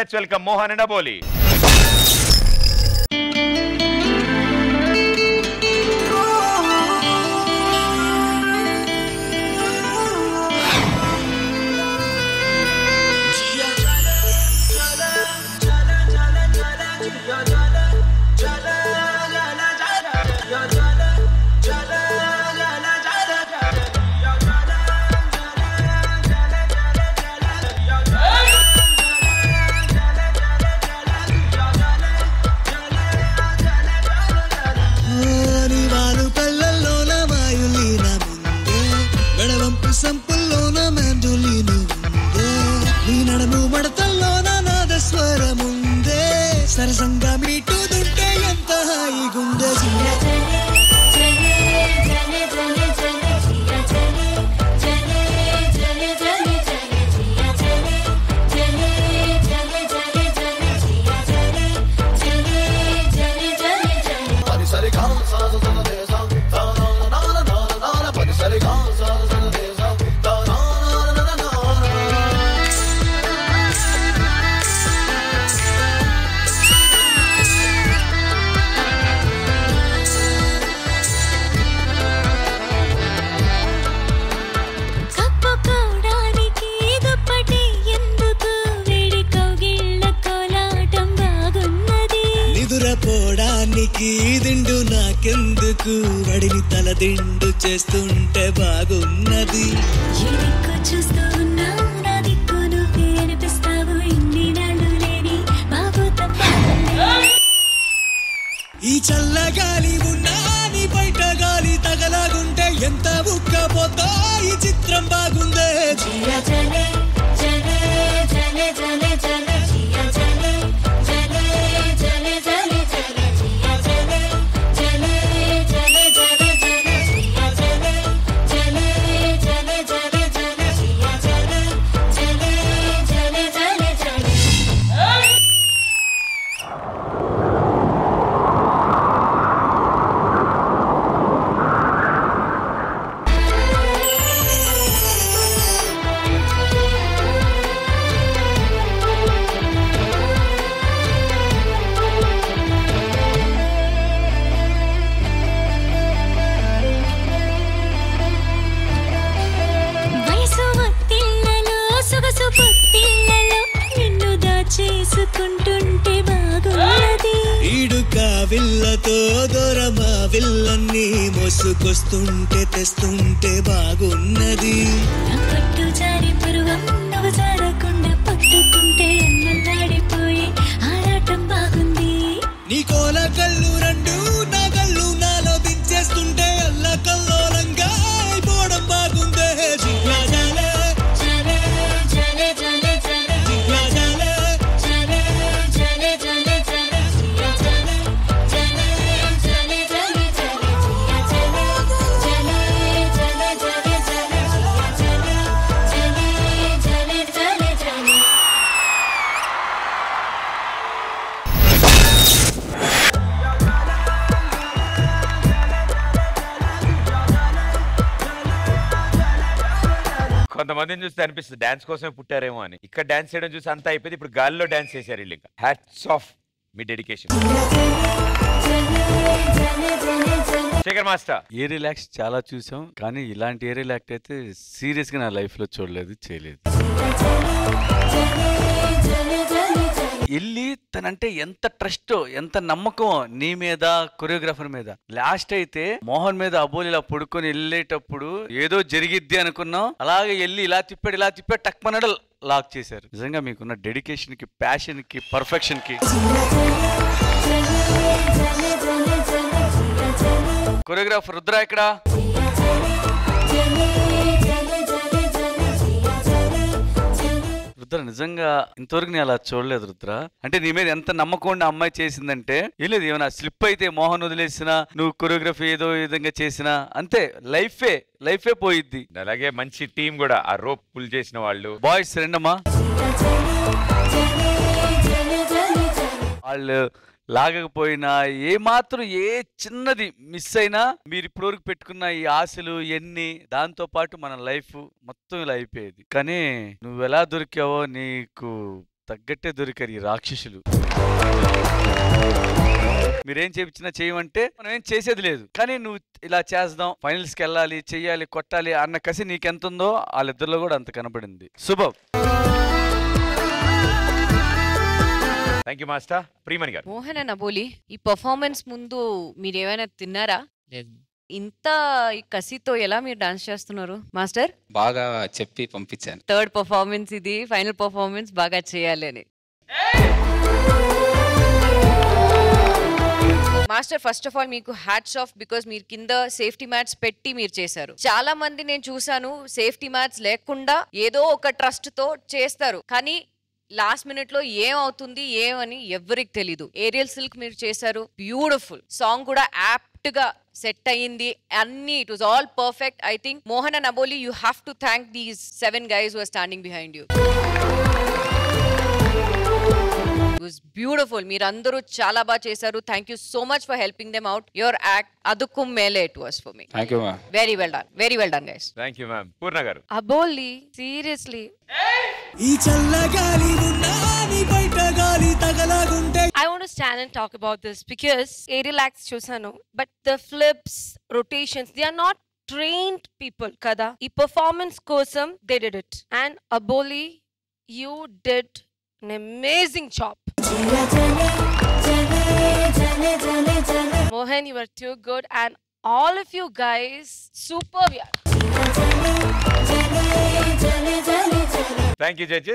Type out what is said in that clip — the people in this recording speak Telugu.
let's welcome Mohan and Aboli. సరసంగా మీటుదుంటే ఎంత హాయిగుందే పోడానికి దిండు నాకెందుకు వడిని తల దిండు చేస్తుంటే బాగున్నది ఈ చల్లగాలి ఉన్నా నీ బయట గాలి తగలాగుంటే ఎంత ఉక్కపోతా ఈ చిత్రం బాగుందే విల్లతో దూరమా విల్లన్ని మోసుకొస్తుంటే తెస్తుంటే బాగున్నది పట్టు జారి పరువం నువ్వు జారకుండా పట్టుకుంటే అన్నలాడిపోయి ఆరాటం బాగుంది నీ కోల కళ్ళు రెండు నా కళ్ళు నాలో దించేస్తుంటే అల్ల కల్లోలంగా అయిపోవడం బాగుందే కొంతమందిని చూస్తే అనిపిస్తుంది డాన్స్ కోసమే పుట్టారేమో అని. ఇక్కడ డాన్స్ చేయడం చూసి అంతా అయిపోయింది, ఇప్పుడు గాలిలో డాన్స్ చేశారు వీళ్ళు. ఇంకా హ్యాట్స్ ఆఫ్ మీ డెడికేషన్. శేఖర్ మాస్టర్, ఏ రిలాక్స్ చాలా చూసాం, కానీ ఇలాంటి ఏ రిలాక్స్ అయితే సీరియస్ గా నా లైఫ్ లో చూడలేదు, చేయలేదు. ఇల్లి తనంటే ఎంత ట్రస్ట్, ఎంత నమ్మకం నీ మీద, కొరియోగ్రాఫర్ మీద. లాస్ట్ అయితే మోహన్ మీద అబోలి ఇలా పడుకొని వెళ్ళేటప్పుడు ఏదో జరిగిద్ది అనుకున్నాం, అలాగే వెళ్ళి ఇలా తిప్పాడు టక్మనడు లాక్ చేశారు. నిజంగా మీకున్న డెడికేషన్ కి, ప్యాషన్ కి, పర్ఫెక్షన్ కి. కొరియోగ్రాఫర్ రుద్ర ఇక్కడ. రుద్ర నిజంగా ఇంతవరకు నేను అలా చూడలేదు రుద్ర. అంటే నీ మీద ఎంత నమ్మకం ఉండి అమ్మాయి చేసిందంటే ఏం లేదు, ఏమైనా స్లిప్ అయితే మోహన్ వదిలేసినా, నువ్వు కొరియోగ్రఫీ ఏదో విధంగా చేసినా అంతే, లైఫే పోయిద్ది. అలాగే మంచి టీం కూడా, ఆ రోప్ పుల్ చేసిన వాళ్ళు బాయ్స్ రెండమ్మా, వాళ్ళు లాగకపోయినా ఏమాత్రం ఏ చిన్నది మిస్ అయినా మీరు ఇప్పటివరకు పెట్టుకున్న ఈ ఆశలు ఎన్ని, దాంతో పాటు మన లైఫ్ మొత్తం ఇలా అయిపోయేది. కానీ నువ్వు ఎలా దొరికావో నీకు తగ్గట్టే దొరికారు ఈ రాక్షసులు. మీరేం చేయించినా చేయమంటే మనం ఏం చేసేది లేదు, కానీ నువ్వు ఇలా చేద్దాం, ఫైనల్స్కి వెళ్ళాలి, చెయ్యాలి, కొట్టాలి అన్న కసి నీకెంత ఉందో వాళ్ళిద్దరిలో కూడా అంత కనపడింది. శుభం. Thank you master. ప్రియమణి గారు. మోహన్ అండ్ అబోలి, ఈ పర్ఫార్మెన్స్ ముందు మీరు ఏమైనా తిన్నారా? లేదు, ఇంత ఈ కసితో ఎలా మీరు డాన్స్ చేస్తున్నారు మాస్టర్? బాగా చెప్పి పంపించాను. థర్డ్ పర్ఫార్మెన్స్ ఇది, ఫైనల్ పర్ఫార్మెన్స్ బాగా చేయాలి అని. మాస్టర్, ఫస్ట్ ఆఫ్ ఆల్ మీకు హ్యాట్స్ ఆఫ్, బికాస్ మీరు కింద సేఫ్టీ మ్యాట్స్ పెట్టి మీరు చేశారు. చాలా మంది నేను చూసాను సేఫ్టీ మ్యాట్స్ లేకుండా ఏదో ఒక ట్రస్ట్ తో చేస్తారు, కానీ లాస్ట్ మినిట్ లో ఏమవుతుంది ఏమని ఎవరికి తెలీదు. ఏరియల్ సిల్క్ మీరు చేశారు, బ్యూటిఫుల్ సాంగ్ కూడా యాప్ట్ గా సెట్ అయ్యింది అన్ని. It was all perfect. I think Mohan and Aboli, you have to thank these 7 guys who are standing behind you. It was beautiful. మీరందరూ చాలా బాగా చేశారు. Thank you so much for helping them out. Your act అదుకుం మేలే it was for me. Thank you ma'am. Very well done, very well done guys. Thank you ma'am. Poorna గారు. అబోలి, సీరియస్లీ ఈ చల్లగాలి ఉన్నాని బయట గాలి తగలగుంటే I want to stand and talk about this because aerial acts chusanu, but the flips, rotations, they are not trained people kada. Ee performance kosam they did it, and Aboli, you did an amazing job. Mohan, you were too good, and all of you guys superb. Thank you judges.